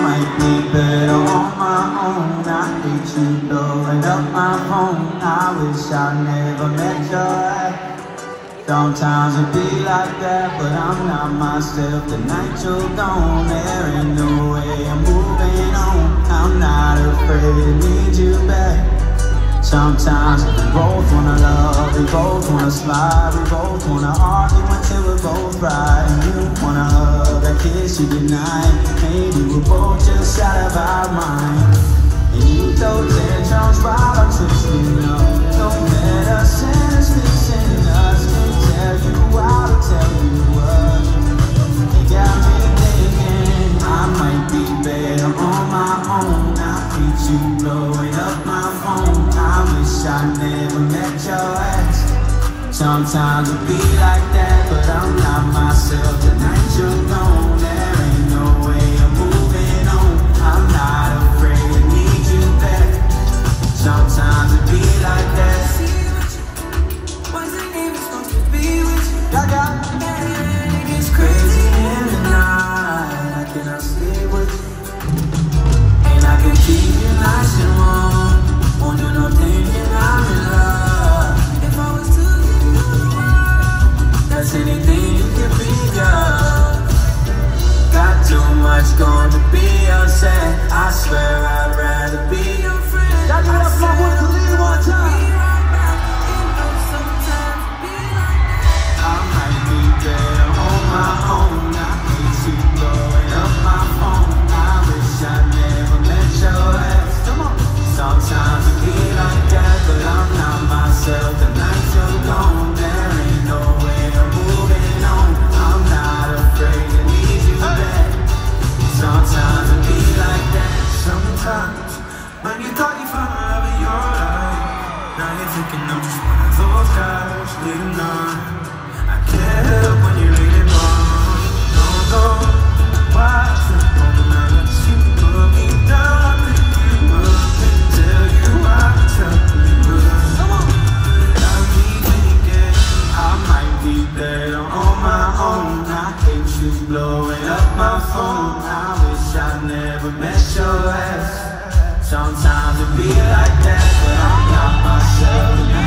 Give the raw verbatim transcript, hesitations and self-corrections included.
might be better on my own. I hate you blowing up my phone. I wish I never met your ex. Sometimes it be like that, but I'm not myself. The night you're gone, there ain't no way I'm moving on. I'm not afraid to need you back. Sometimes we both wanna love, we both wanna slide, we both wanna argue until we're both right. And you wanna hug, that kiss you denied. Maybe we're both just out of our mind. And you throw tantrums while I'm twisting up. Don't let us sin is fixing us. Can't tell you how to tell you what. It got me thinking I might be better on my own. I hate you blowing up my phone. I wish I never met your ex. Sometimes it be like that, but I'm not myself. The night you're gone, there ain't no way I'm moving on. I'm not afraid to need you back. Sometimes it be like that. Wasn't even supposed to be with you. Gaga. And it gets crazy in the night. I cannot sleep with you. And I can keep you nice and warm. Won't do no thinking I'm in love. If I was to give you the world, that's anything you can think of. Got too much going to be upset. I swear I'd rather be your friend. Y'all give it up for my boy Khalid one time. I might be better on my own. I hate you blowing up my phone. I wish I never met your ex. Come on. Sometimes it be like that, but I'm not myself. The night you're gone, there ain't no way I'm moving on. I'm not afraid to need you back. Sometimes it be like that. Sometimes when you thought you found love in your life, now you're thinking of just one of those guys leading on. I can't help when you're leading on. Don't go, why is it on the night that you put me down? I pick you up and tell you I can tell you good. Come on. Got me thinking I might be better on my own. I hate you blowing up my phone. I wish I never met your ex. Sometimes it be like that, but I'm not myself.